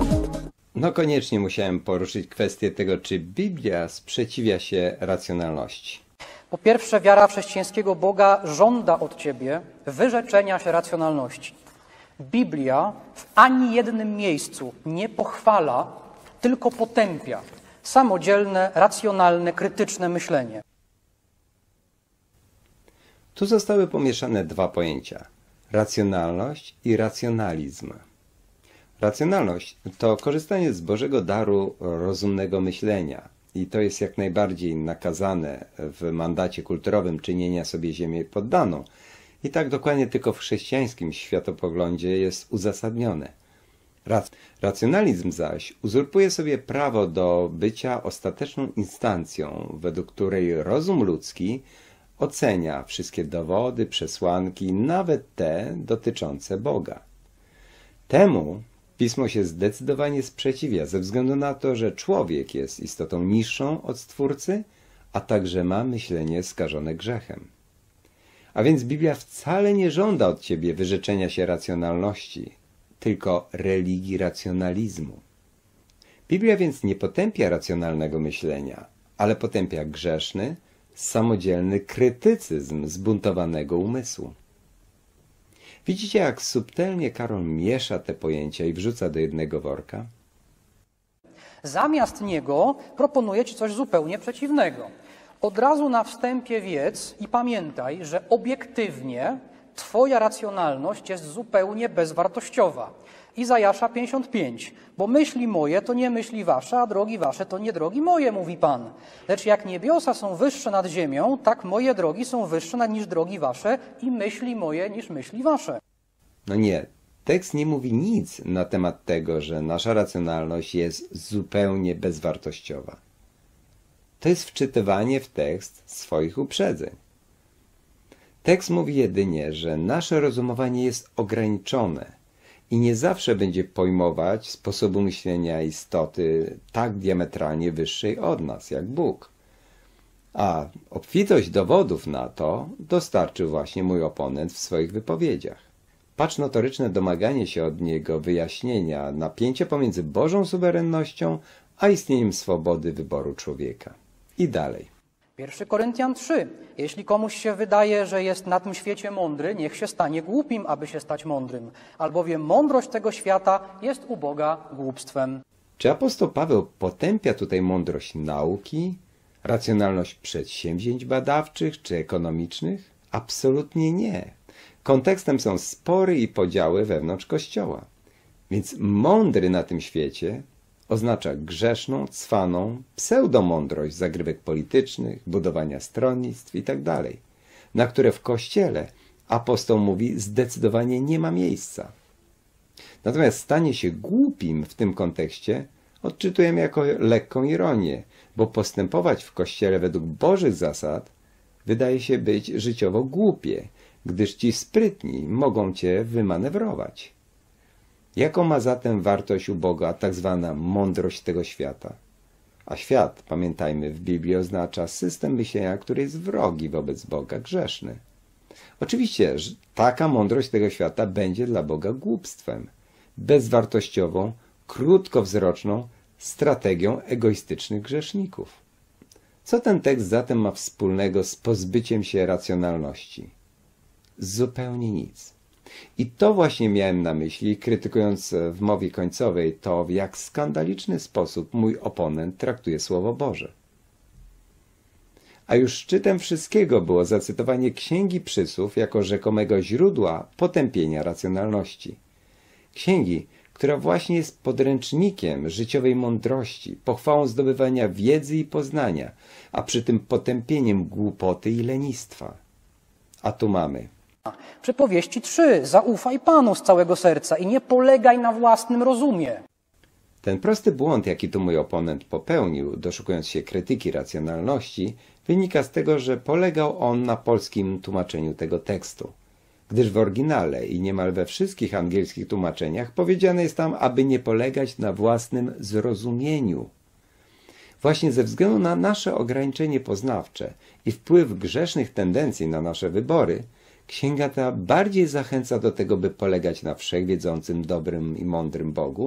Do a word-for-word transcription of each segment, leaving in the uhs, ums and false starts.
No koniecznie musiałem poruszyć kwestię tego, czy Biblia sprzeciwia się racjonalności. Po pierwsze, wiara w chrześcijańskiego Boga żąda od ciebie wyrzeczenia się racjonalności. Biblia w ani jednym miejscu nie pochwala, tylko potępia samodzielne, racjonalne, krytyczne myślenie. Tu zostały pomieszane dwa pojęcia: racjonalność i racjonalizm. Racjonalność to korzystanie z Bożego daru rozumnego myślenia i to jest jak najbardziej nakazane w mandacie kulturowym czynienia sobie ziemię poddaną. I tak dokładnie tylko w chrześcijańskim światopoglądzie jest uzasadnione. Rac- racjonalizm zaś uzurpuje sobie prawo do bycia ostateczną instancją, według której rozum ludzki ocenia wszystkie dowody, przesłanki, nawet te dotyczące Boga. Temu Pismo się zdecydowanie sprzeciwia ze względu na to, że człowiek jest istotą niższą od Stwórcy, a także ma myślenie skażone grzechem. A więc Biblia wcale nie żąda od ciebie wyrzeczenia się racjonalności, tylko religii racjonalizmu. Biblia więc nie potępia racjonalnego myślenia, ale potępia grzeszny, samodzielny krytycyzm zbuntowanego umysłu. Widzicie, jak subtelnie Karol miesza te pojęcia i wrzuca do jednego worka? Zamiast niego proponuje ci coś zupełnie przeciwnego. Od razu na wstępie wiedz i pamiętaj, że obiektywnie twoja racjonalność jest zupełnie bezwartościowa. Izajasza pięćdziesiąt pięć. Bo myśli moje to nie myśli wasze, a drogi wasze to nie drogi moje, mówi Pan. Lecz jak niebiosa są wyższe nad ziemią, tak moje drogi są wyższe nad niż drogi wasze i myśli moje niż myśli wasze. No nie, tekst nie mówi nic na temat tego, że nasza racjonalność jest zupełnie bezwartościowa. To jest wczytywanie w tekst swoich uprzedzeń. Tekst mówi jedynie, że nasze rozumowanie jest ograniczone i nie zawsze będzie pojmować sposobu myślenia istoty tak diametralnie wyższej od nas, jak Bóg. A obfitość dowodów na to dostarczył właśnie mój oponent w swoich wypowiedziach. Patrz notoryczne domaganie się od niego wyjaśnienia napięcia pomiędzy Bożą suwerennością a istnieniem swobody wyboru człowieka. I dalej. Pierwszy Koryntian trzy. Jeśli komuś się wydaje, że jest na tym świecie mądry, niech się stanie głupim, aby się stać mądrym. Albowiem mądrość tego świata jest u Boga głupstwem. Czy apostoł Paweł potępia tutaj mądrość nauki, racjonalność przedsięwzięć badawczych czy ekonomicznych? Absolutnie nie. Kontekstem są spory i podziały wewnątrz Kościoła. Więc mądry na tym świecie oznacza grzeszną, cwaną, pseudomądrość zagrywek politycznych, budowania stronnictw itd., na które w Kościele apostoł mówi zdecydowanie nie ma miejsca. Natomiast stanie się głupim w tym kontekście odczytujemy jako lekką ironię, bo postępować w Kościele według Bożych zasad wydaje się być życiowo głupie, gdyż ci sprytni mogą cię wymanewrować. Jaką ma zatem wartość u Boga tak zwana mądrość tego świata? A świat, pamiętajmy, w Biblii oznacza system myślenia, który jest wrogi wobec Boga, grzeszny. Oczywiście, że taka mądrość tego świata będzie dla Boga głupstwem, bezwartościową, krótkowzroczną strategią egoistycznych grzeszników. Co ten tekst zatem ma wspólnego z pozbyciem się racjonalności? Zupełnie nic. I to właśnie miałem na myśli, krytykując w mowie końcowej to, w jak skandaliczny sposób mój oponent traktuje Słowo Boże. A już szczytem wszystkiego było zacytowanie Księgi Przysłów jako rzekomego źródła potępienia racjonalności. Księgi, która właśnie jest podręcznikiem życiowej mądrości, pochwałą zdobywania wiedzy i poznania, a przy tym potępieniem głupoty i lenistwa. A tu mamy Przypowieści trzy. Zaufaj Panu z całego serca i nie polegaj na własnym rozumie. Ten prosty błąd, jaki tu mój oponent popełnił, doszukując się krytyki racjonalności, wynika z tego, że polegał on na polskim tłumaczeniu tego tekstu. Gdyż w oryginale i niemal we wszystkich angielskich tłumaczeniach powiedziane jest tam, aby nie polegać na własnym zrozumieniu. Właśnie ze względu na nasze ograniczenie poznawcze i wpływ grzesznych tendencji na nasze wybory, księga ta bardziej zachęca do tego, by polegać na wszechwiedzącym, dobrym i mądrym Bogu,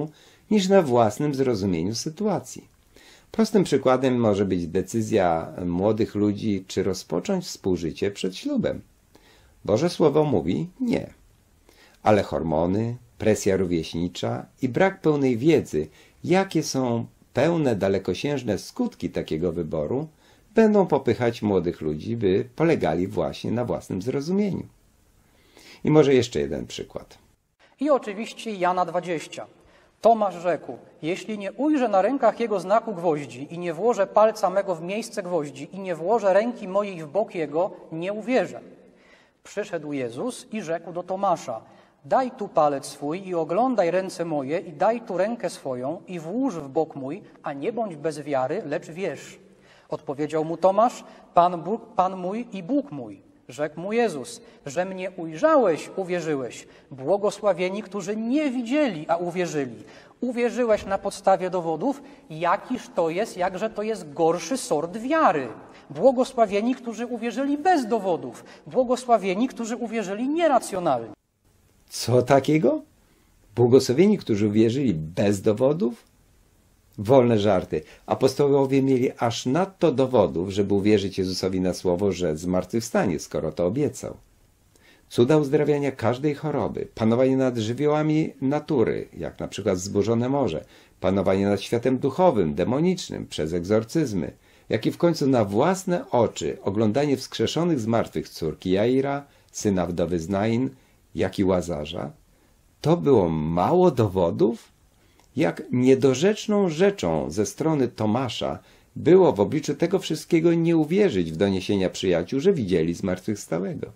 niż na własnym zrozumieniu sytuacji. Prostym przykładem może być decyzja młodych ludzi, czy rozpocząć współżycie przed ślubem. Boże Słowo mówi nie. Ale hormony, presja rówieśnicza i brak pełnej wiedzy, jakie są pełne dalekosiężne skutki takiego wyboru, będą popychać młodych ludzi, by polegali właśnie na własnym zrozumieniu. I może jeszcze jeden przykład. I oczywiście Jana dwadzieścia. Tomasz rzekł, jeśli nie ujrzę na rękach jego znaku gwoździ i nie włożę palca mego w miejsce gwoździ i nie włożę ręki mojej w bok jego, nie uwierzę. Przyszedł Jezus i rzekł do Tomasza, daj tu palec swój i oglądaj ręce moje i daj tu rękę swoją i włóż w bok mój, a nie bądź bez wiary, lecz wierz. Odpowiedział mu Tomasz, Pan, Bóg, Pan mój i Bóg mój. Rzekł mu Jezus, że mnie ujrzałeś, uwierzyłeś. Błogosławieni, którzy nie widzieli, a uwierzyli. Uwierzyłeś na podstawie dowodów, jakiż to jest, jakże to jest gorszy sort wiary. Błogosławieni, którzy uwierzyli bez dowodów. Błogosławieni, którzy uwierzyli nieracjonalnie. Co takiego? Błogosławieni, którzy uwierzyli bez dowodów? Wolne żarty. Apostołowie mieli aż nadto dowodów, żeby uwierzyć Jezusowi na słowo, że zmartwychwstanie, skoro to obiecał. Cuda uzdrawiania każdej choroby, panowanie nad żywiołami natury, jak na przykład wzburzone morze, panowanie nad światem duchowym, demonicznym, przez egzorcyzmy, jak i w końcu na własne oczy oglądanie wskrzeszonych z martwych córki Jaira, syna wdowy z Nain, jak i Łazarza, to było mało dowodów? Jak niedorzeczną rzeczą ze strony Tomasza było w obliczu tego wszystkiego nie uwierzyć w doniesienia przyjaciół, że widzieli zmartwychwstałego.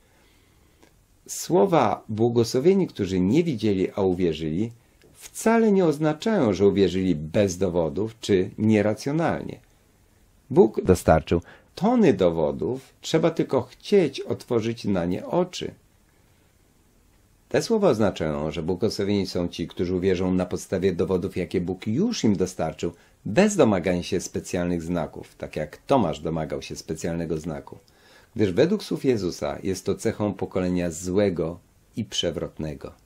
Słowa błogosławieni, którzy nie widzieli, a uwierzyli, wcale nie oznaczają, że uwierzyli bez dowodów czy nieracjonalnie. Bóg dostarczył tony dowodów, trzeba tylko chcieć otworzyć na nie oczy. Te słowa oznaczają, że błogosławieni są ci, którzy uwierzą na podstawie dowodów, jakie Bóg już im dostarczył, bez domagania się specjalnych znaków, tak jak Tomasz domagał się specjalnego znaku, gdyż według słów Jezusa jest to cechą pokolenia złego i przewrotnego.